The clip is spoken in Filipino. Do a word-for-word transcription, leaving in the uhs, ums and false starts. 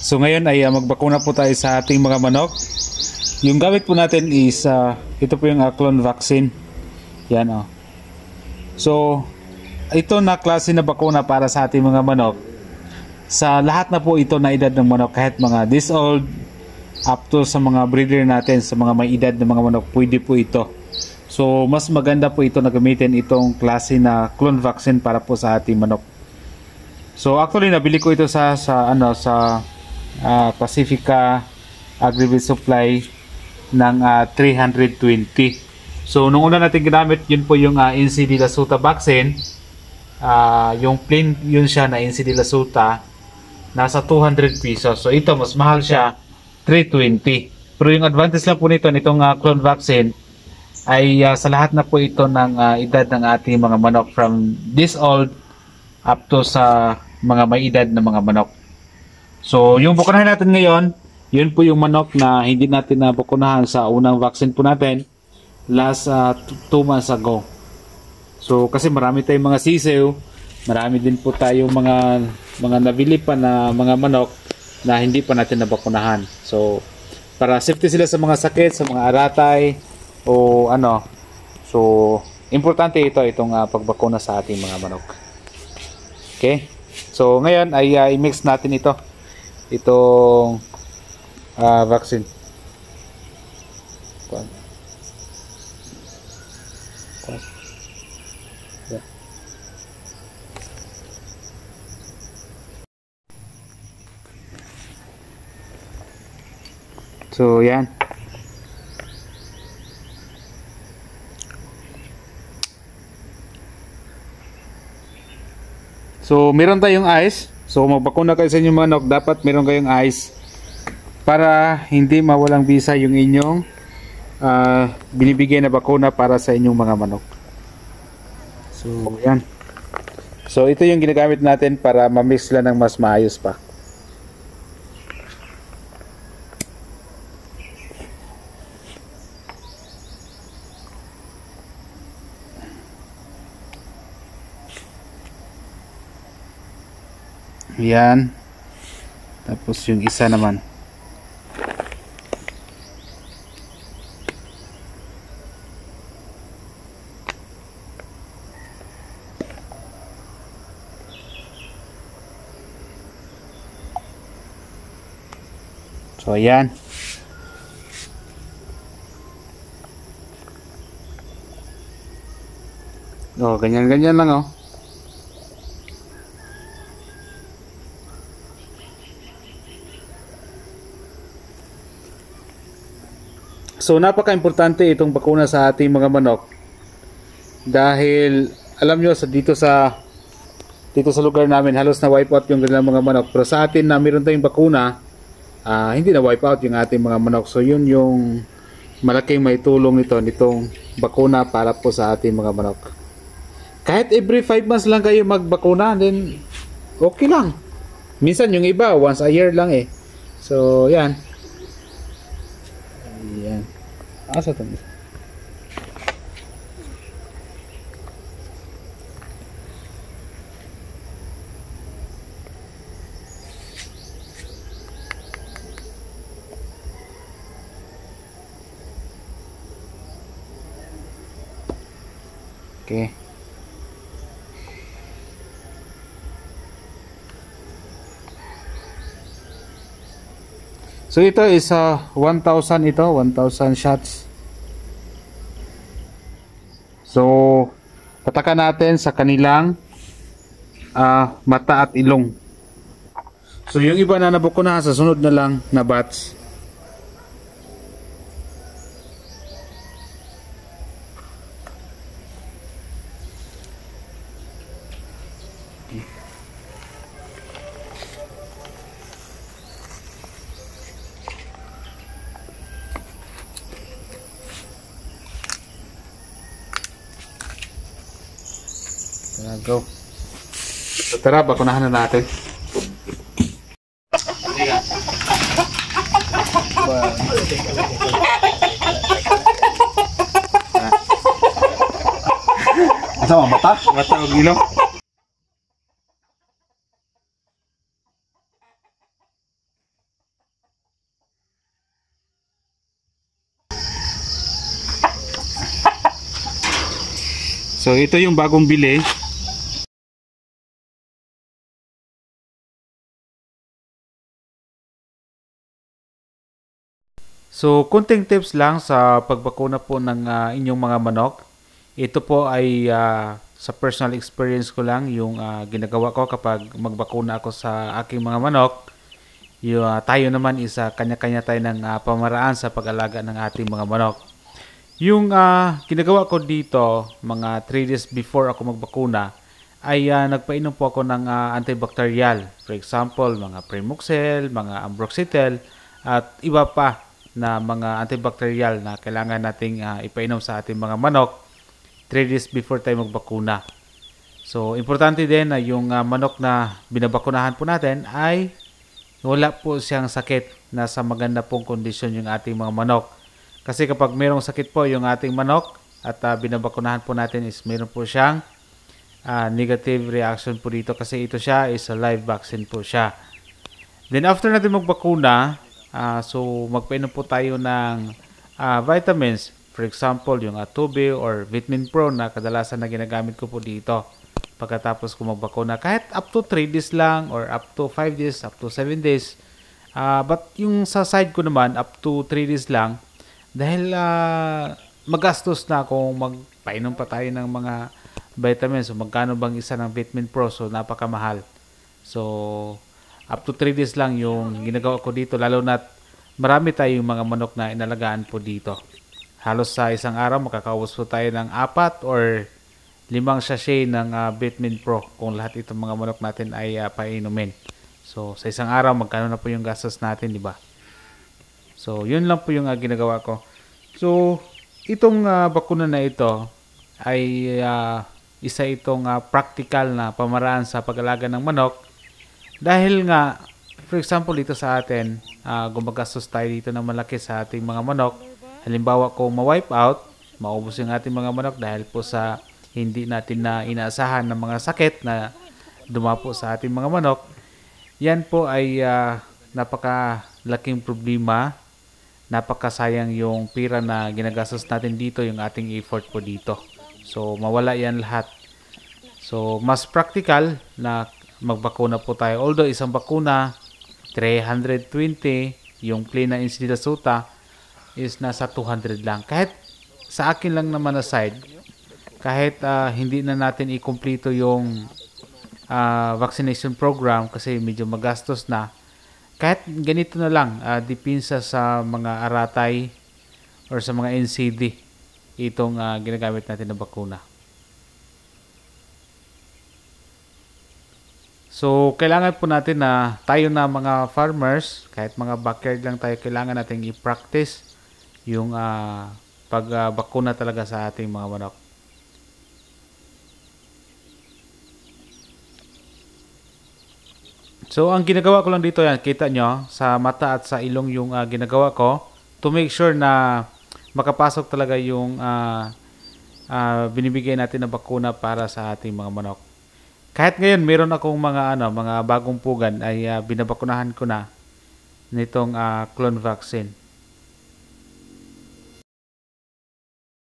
So ngayon ay uh, magbakuna po tayo sa ating mga manok. Yung gamit po natin is uh, ito po yung uh, clone vaccine. Yan oh. So ito na klase na bakuna para sa ating mga manok. Sa lahat na po ito na edad ng manok, kahit mga this old up to sa mga breeder natin, sa mga may edad ng mga manok, pwede po ito. So mas maganda po ito na gamitin itong klase na clone vaccine para po sa ating manok. So actually nabili ko ito sa sa ano sa Uh, Pacifica Agri-Vet Supply ng uh, three hundred twenty. So nung una natin ginamit, yun po yung uh, N C D Lasuta vaccine. Uh, yung plain yun siya na N C D Lasuta, nasa two hundred pesos. So ito mas mahal siya, three twenty. Pero yung advantage lang po nito nitong uh, clone vaccine ay uh, sa lahat na po ito ng uh, edad ng ating mga manok, from this old up to sa mga may edad na mga manok. So, yung bukunahin natin ngayon, yun po yung manok na hindi natin nabukunahan sa unang vaccine po natin last uh, two months ago. So, kasi marami tayong mga sisiw, marami din po tayong mga mga nabili pa na mga manok na hindi pa natin nabakunahan. So, para safety sila sa mga sakit, sa mga aratay o ano. So, importante ito itong uh, pagbakuna sa ating mga manok. Okay? So, ngayon ay uh, i-mix natin ito. Itong uh, vaccine. So yan. So meron tayong ice. So magbakuna kayo sa inyong manok, dapat meron kayong ice para hindi mawalang bisa yung inyong uh, binibigay na bakuna para sa inyong mga manok. So yan. So ito yung ginagamit natin para ma-mix sila ng mas maayos pa. Yan. Tapos yung isa naman. So yan. Oh, ganyan-ganyan lang oh. So napaka-importante itong bakuna sa ating mga manok dahil alam nyo sa dito sa dito sa lugar namin halos na wipe out yung kanilang mga manok, pero sa atin na meron tayong bakuna, uh, hindi na wipe out yung ating mga manok. So yun yung malaking may tulong nito nitong bakuna para po sa ating mga manok. Kahit every five months lang kayo magbakuna, then okay lang. Minsan yung iba once a year lang eh. So yan. Yan. Asa to? Okay. So ito is uh, one thousand ito, one thousand shots. So patakan natin sa kanilang uh, mata at ilong. So yung iba na nabukunahan sa sunod na lang na batch. Tara, go. So, tara, bakunahan na natin. Asa mo, mata? Mata o gilo? So ito yung bagong bili. So, kunting tips lang sa pagbakuna po ng ah, inyong mga manok. Ito po ay ah, sa personal experience ko lang yung ah, ginagawa ko kapag magbakuna ako sa aking mga manok. Yung, ah, tayo naman is ah, kanya-kanya tayo ng ah, pamaraan sa pag-alaga ng ating mga manok. Yung ah, ginagawa ko dito, mga three days before ako magbakuna, ay ah, nagpainom po ako ng ah, antibacterial. For example, mga Primoxel, mga Ambroxetel, at iba pa na mga antibacterial na kailangan nating ah, ipainom sa ating mga manok three days before tayo magbakuna. So, importante din na yung ah, manok na binabakunahan po natin ay wala po siyang sakit, nasa maganda pong kondisyon yung ating mga manok. Kasi kapag mayroong sakit po yung ating manok at ah, binabakunahan po natin is mayroon po siyang ah, negative reaction po dito kasi ito siya is a live vaccine po siya. Then after natin magbakuna, ah, so magpainom po tayo ng ah, vitamins. For example, yung Atube or Vitamin Pro na kadalasan na ginagamit ko po dito. Pagkatapos ko magbakuna, kahit up to three days lang or up to five days, up to seven days. Ah, but yung sa side ko naman, up to three days lang. Dahil ah, magastos na kung magpainom pa tayo ng mga vitamins. So magkano bang isa ng Vitamin Pro? So napakamahal. So up to three days lang yung ginagawa ko dito, lalo na marami tayong mga manok na inalagaan po dito. Halos sa isang araw makakaubos po tayo ng apat or limang sachet ng uh, Vitamin Pro kung lahat itong mga manok natin ay uh, painumin. So sa isang araw magkano na po yung gastos natin, di ba? So yun lang po yung uh, ginagawa ko. So itong uh, bakuna na ito ay uh, isa itong uh, practical na pamaraan sa pag-alaga ng manok. Dahil nga, for example, dito sa atin, uh, gumagastos tayo dito ng malaki sa ating mga manok. Halimbawa, kung ma-wipe out, maubos yung ating mga manok dahil po sa hindi natin na inaasahan ng mga sakit na dumapo sa ating mga manok. Yan po ay uh, napakalaking problema. Napakasayang yung pira na ginagastos natin dito, yung ating effort po dito. So, mawala yan lahat. So, mas practical na magbakuna po tayo. Although isang bakuna three hundred twenty, yung plain na Insidasuta is nasa two hundred lang. Kahit sa akin lang naman na side, kahit uh, hindi na natin i-complete yung uh, vaccination program kasi medyo magastos na, kahit ganito na lang, uh, dipinsa sa mga aratay or sa mga N C D itong uh, ginagamit natin na bakuna. So, kailangan po natin na tayo na mga farmers, kahit mga backyard lang tayo, kailangan natin i-practice yung uh, pagbakuna uh, talaga sa ating mga manok. So, ang ginagawa ko lang dito yan, kita nyo, sa mata at sa ilong yung uh, ginagawa ko to make sure na makapasok talaga yung uh, uh, binibigay natin na bakuna para sa ating mga manok. Kahit ngayon, meron akong mga ano, mga bagong pugan ay uh, binabakunahan ko na nitong uh, clone vaccine.